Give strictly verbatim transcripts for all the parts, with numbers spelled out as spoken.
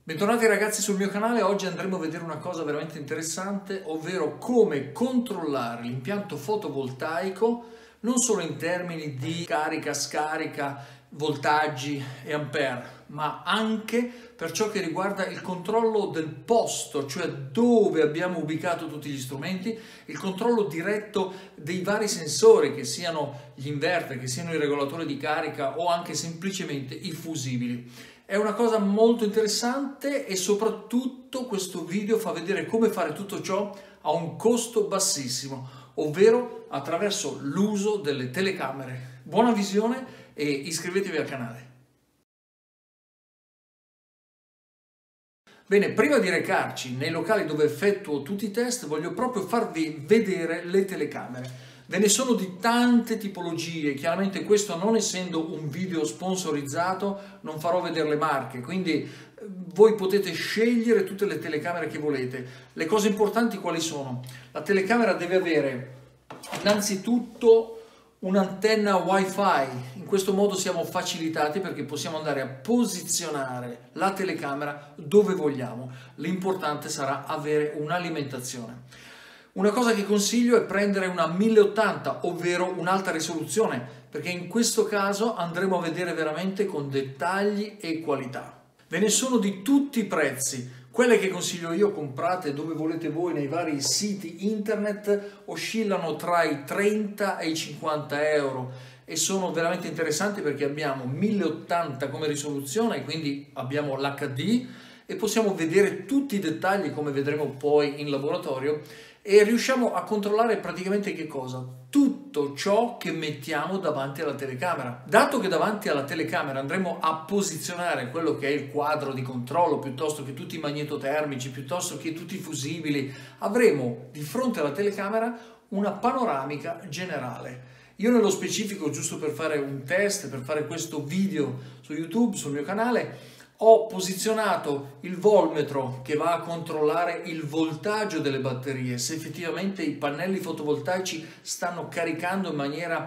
Bentornati ragazzi sul mio canale. Oggi andremo a vedere una cosa veramente interessante, ovvero come controllare l'impianto fotovoltaico non solo in termini di carica, scarica, voltaggi e ampere, ma anche per ciò che riguarda il controllo del posto, cioè dove abbiamo ubicato tutti gli strumenti, il controllo diretto dei vari sensori, che siano gli inverter, che siano i regolatori di carica o anche semplicemente i fusibili. È una cosa molto interessante e soprattutto questo video fa vedere come fare tutto ciò a un costo bassissimo, ovvero attraverso l'uso delle telecamere. Buona visione e iscrivetevi al canale. Bene, prima di recarci nei locali dove effettuo tutti i test, voglio proprio farvi vedere le telecamere. Ve ne sono di tante tipologie, chiaramente questo non essendo un video sponsorizzato non farò vedere le marche, quindi voi potete scegliere tutte le telecamere che volete. Le cose importanti quali sono? La telecamera deve avere innanzitutto un'antenna wifi, in questo modo siamo facilitati perché possiamo andare a posizionare la telecamera dove vogliamo. L'importante sarà avere un'alimentazione. Una cosa che consiglio è prendere una mille ottanta, ovvero un'alta risoluzione, perché in questo caso andremo a vedere veramente con dettagli e qualità. Ve ne sono di tutti i prezzi. Quelle che consiglio io, comprate dove volete voi nei vari siti internet, oscillano tra i trenta e i cinquanta euro e sono veramente interessanti perché abbiamo mille ottanta come risoluzione, quindi abbiamo l'H D e possiamo vedere tutti i dettagli come vedremo poi in laboratorio e riusciamo a controllare praticamente che cosa? Tutto ciò che mettiamo davanti alla telecamera. Dato che davanti alla telecamera andremo a posizionare quello che è il quadro di controllo, piuttosto che tutti i magnetotermici, piuttosto che tutti i fusibili, avremo di fronte alla telecamera una panoramica generale. Io nello specifico, giusto per fare un test, per fare questo video su YouTube, sul mio canale, ho posizionato il volmetro che va a controllare il voltaggio delle batterie, se effettivamente i pannelli fotovoltaici stanno caricando in maniera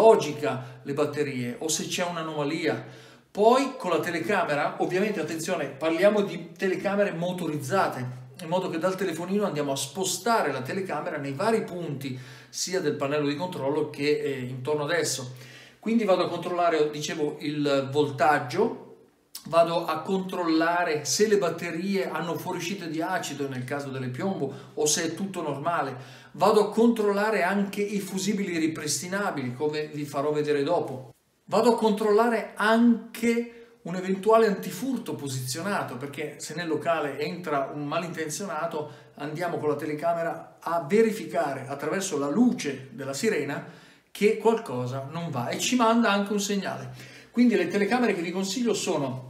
logica le batterie o se c'è un'anomalia. Poi con la telecamera, ovviamente attenzione, parliamo di telecamere motorizzate, in modo che dal telefonino andiamo a spostare la telecamera nei vari punti sia del pannello di controllo che eh, intorno ad esso. Quindi vado a controllare, dicevo, il voltaggio. Vado a controllare se le batterie hanno fuoriuscite di acido nel caso delle piombo o se è tutto normale. Vado a controllare anche i fusibili ripristinabili, come vi farò vedere dopo. Vado a controllare anche un eventuale antifurto posizionato, perché se nel locale entra un malintenzionato andiamo con la telecamera a verificare attraverso la luce della sirena che qualcosa non va e ci manda anche un segnale. Quindi le telecamere che vi consiglio sono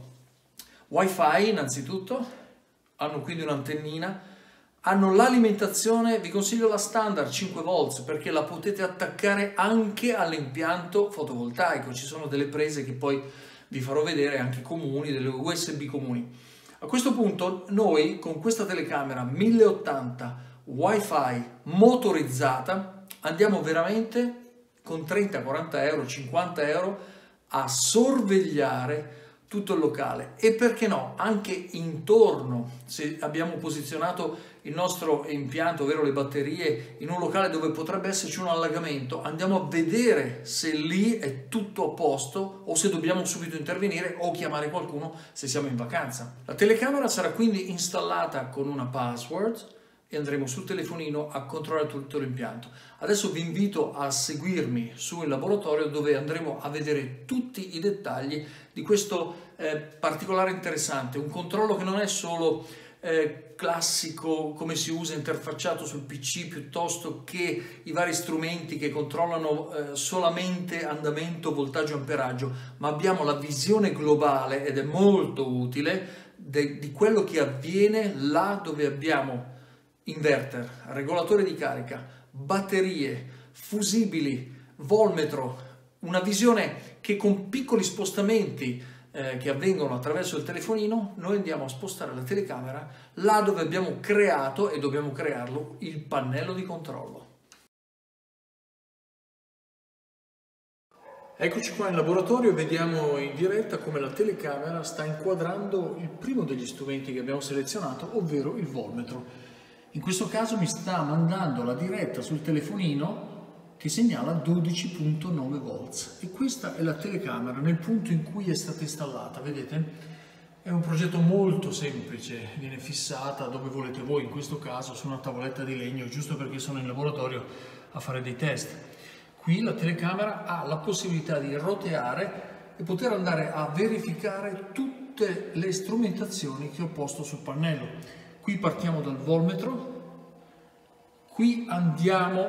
Wi-Fi innanzitutto, hanno quindi un'antennina, hanno l'alimentazione, vi consiglio la standard cinque volt perché la potete attaccare anche all'impianto fotovoltaico, ci sono delle prese che poi vi farò vedere anche comuni, delle U S B comuni. A questo punto noi con questa telecamera mille ottanta Wi-Fi motorizzata andiamo veramente con trenta, quaranta euro, cinquanta euro a sorvegliare tutto il locale e perché no anche intorno, se abbiamo posizionato il nostro impianto, ovvero le batterie, in un locale dove potrebbe esserci un allagamento, andiamo a vedere se lì è tutto a posto o se dobbiamo subito intervenire o chiamare qualcuno se siamo in vacanza. La telecamera sarà quindi installata con una password e andremo sul telefonino a controllare tutto l'impianto. Adesso vi invito a seguirmi sul laboratorio dove andremo a vedere tutti i dettagli di questo eh, particolare interessante, un controllo che non è solo eh, classico come si usa interfacciato sul P C piuttosto che i vari strumenti che controllano eh, solamente andamento, voltaggio, amperaggio, ma abbiamo la visione globale ed è molto utile de, di quello che avviene là dove abbiamo inverter, regolatore di carica, batterie, fusibili, volmetro, una visione che con piccoli spostamenti eh, che avvengono attraverso il telefonino noi andiamo a spostare la telecamera là dove abbiamo creato e dobbiamo crearlo il pannello di controllo. Eccoci qua in laboratorio e vediamo in diretta come la telecamera sta inquadrando il primo degli strumenti che abbiamo selezionato, ovvero il volmetro. In questo caso mi sta mandando la diretta sul telefonino che segnala dodici virgola nove volts e questa è la telecamera nel punto in cui è stata installata. Vedete? È un progetto molto semplice, viene fissata dove volete voi, in questo caso su una tavoletta di legno, giusto perché sono in laboratorio a fare dei test. Qui la telecamera ha la possibilità di roteare e poter andare a verificare tutte le strumentazioni che ho posto sul pannello. Qui partiamo dal volmetro, qui andiamo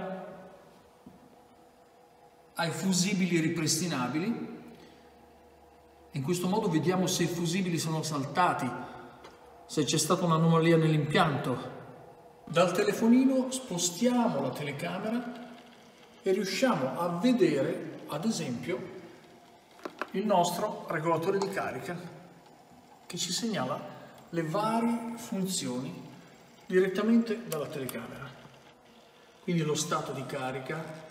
ai fusibili ripristinabili. In questo modo vediamo se i fusibili sono saltati, se c'è stata un'anomalia nell'impianto. Dal telefonino spostiamo la telecamera e riusciamo a vedere, ad esempio, il nostro regolatore di carica che ci segnala le varie funzioni direttamente dalla telecamera. Quindi lo stato di carica,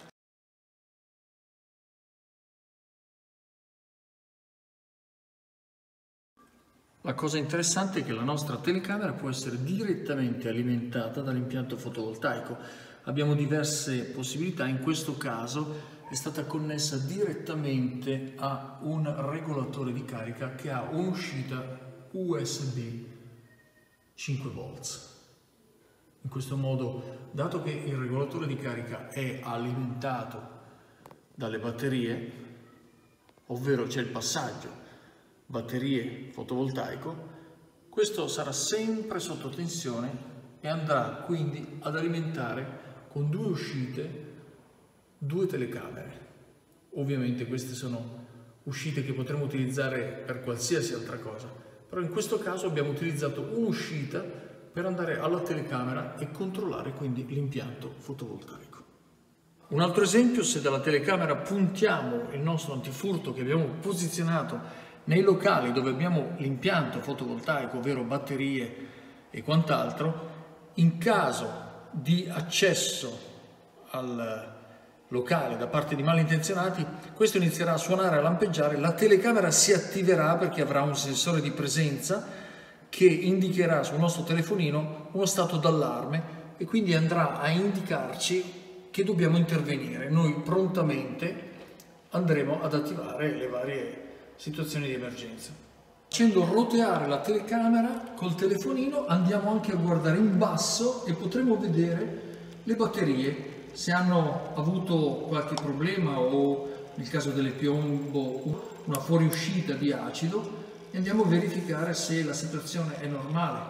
la cosa interessante è che la nostra telecamera può essere direttamente alimentata dall'impianto fotovoltaico. Abbiamo diverse possibilità, in questo caso è stata connessa direttamente a un regolatore di carica che ha un'uscita U S B cinque volts. In questo modo, dato che il regolatore di carica è alimentato dalle batterie, ovvero c'è il passaggio batterie fotovoltaico, questo sarà sempre sotto tensione e andrà quindi ad alimentare con due uscite due telecamere. Ovviamente queste sono uscite che potremo utilizzare per qualsiasi altra cosa, però in questo caso abbiamo utilizzato un'uscita per andare alla telecamera e controllare quindi l'impianto fotovoltaico. Un altro esempio: se dalla telecamera puntiamo il nostro antifurto che abbiamo posizionato nei locali dove abbiamo l'impianto fotovoltaico, ovvero batterie e quant'altro, in caso di accesso al locale da parte di malintenzionati, questo inizierà a suonare e a lampeggiare, la telecamera si attiverà perché avrà un sensore di presenza che indicherà sul nostro telefonino uno stato d'allarme e quindi andrà a indicarci che dobbiamo intervenire. Noi prontamente andremo ad attivare le varie situazioni di emergenza. Facendo roteare la telecamera col telefonino andiamo anche a guardare in basso e potremo vedere le batterie, se hanno avuto qualche problema o nel caso delle piombo una fuoriuscita di acido, e andiamo a verificare se la situazione è normale.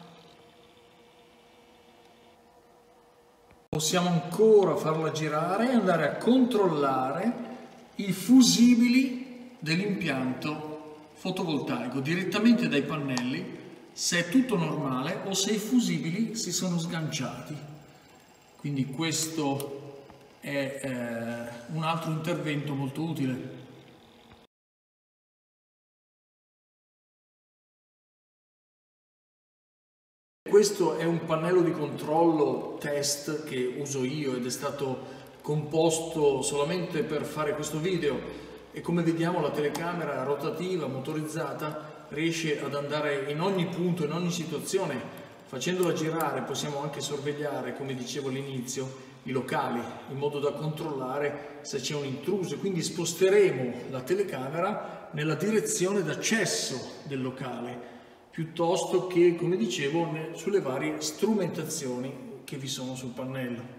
Possiamo ancora farla girare e andare a controllare i fusibili dell'impianto fotovoltaico direttamente dai pannelli, se è tutto normale o se i fusibili si sono sganciati. Quindi questo è eh, un altro intervento molto utile. Questo è un pannello di controllo test che uso io ed è stato composto solamente per fare questo video. E come vediamo la telecamera rotativa, motorizzata, riesce ad andare in ogni punto, in ogni situazione. Facendola girare possiamo anche sorvegliare, come dicevo all'inizio, i locali, in modo da controllare se c'è un intruso. Quindi sposteremo la telecamera nella direzione d'accesso del locale, piuttosto che, come dicevo, sulle varie strumentazioni che vi sono sul pannello.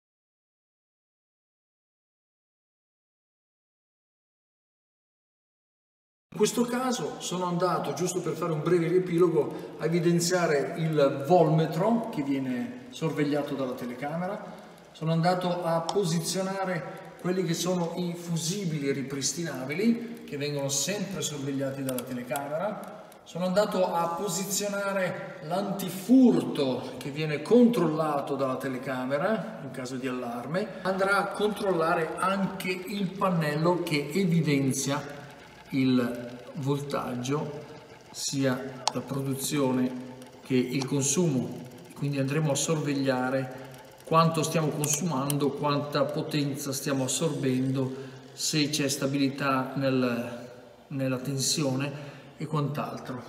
In questo caso sono andato, giusto per fare un breve riepilogo, a evidenziare il volmetro che viene sorvegliato dalla telecamera, sono andato a posizionare quelli che sono i fusibili ripristinabili che vengono sempre sorvegliati dalla telecamera, sono andato a posizionare l'antifurto che viene controllato dalla telecamera in caso di allarme, andrà a controllare anche il pannello che evidenzia il voltaggio, sia la produzione che il consumo, quindi andremo a sorvegliare quanto stiamo consumando, quanta potenza stiamo assorbendo se c'è stabilità nel, nella tensione e quant'altro.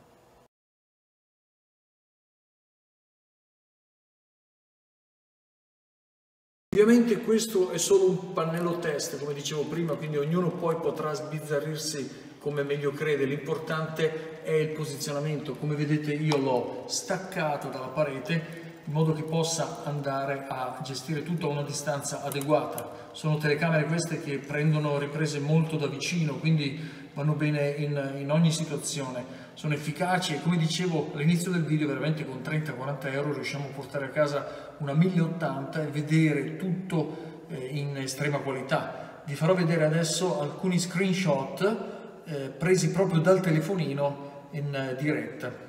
Ovviamente questo è solo un pannello test, come dicevo prima, quindi ognuno poi potrà sbizzarrirsi come meglio crede. L'importante è il posizionamento. Come vedete io l'ho staccato dalla parete in modo che possa andare a gestire tutto a una distanza adeguata. Sono telecamere queste che prendono riprese molto da vicino, quindi vanno bene in, in ogni situazione. Sono efficaci e, come dicevo all'inizio del video, veramente con trenta quaranta euro riusciamo a portare a casa una mille ottanta e vedere tutto eh, in estrema qualità. Vi farò vedere adesso alcuni screenshot eh, presi proprio dal telefonino in eh, diretta.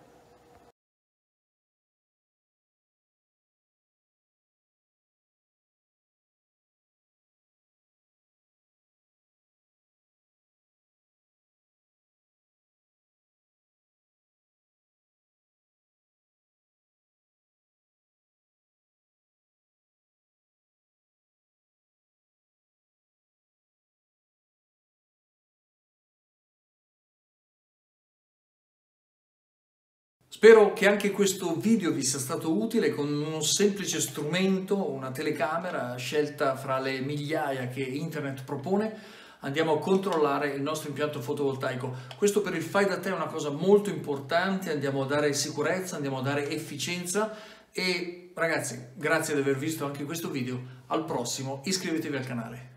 Spero che anche questo video vi sia stato utile. Con uno semplice strumento, una telecamera scelta fra le migliaia che internet propone, andiamo a controllare il nostro impianto fotovoltaico. Questo per il fai da te è una cosa molto importante, andiamo a dare sicurezza, andiamo a dare efficienza e ragazzi, grazie di aver visto anche questo video. Al prossimo, iscrivetevi al canale.